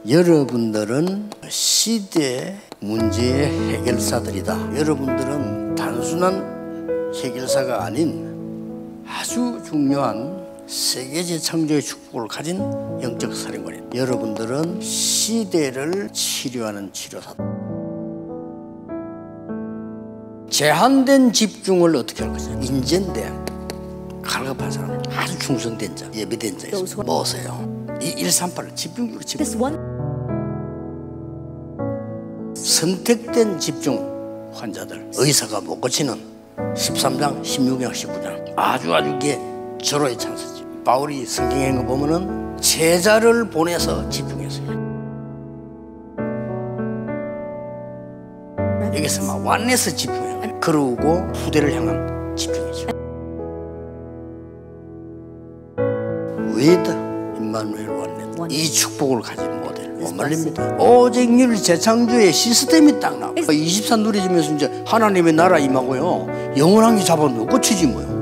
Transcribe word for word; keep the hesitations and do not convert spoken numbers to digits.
여러분들은 시대 문제의 해결사들이다. 여러분들은 단순한 해결사가 아닌 아주 중요한 세계 재창조의 축복을 가진 영적 사령관입니다. 여러분들은 시대를 치료하는 치료사다. 제한된 집중을 어떻게 할 것이냐. 인재인데 갈급한 사람, 아주 충성된 자, 예비된 자 있습니다. 뭐세요? 이 일삼팔 집중력으로 집중. 선택된 집중 환자들, 의사가 못 고치는 십삼 장, 십육 장, 십구 장 아주 아주 이게 절호의 찬스지. 바울이 성경에 있는 거 보면은 제자를 보내서 집중했어요. 여기서 막 완내서 집중해요. 그러고 후대를 향한 집중이죠. 위드 임마누엘 원넷, 이 축복을 가진 모델 못 말립니다. 오직 일 재창조의 시스템이 딱 나와. 이십사 누리지면서 이제 하나님의 나라 임하고요, 영원한 게 잡아놓고 끝이지 뭐요.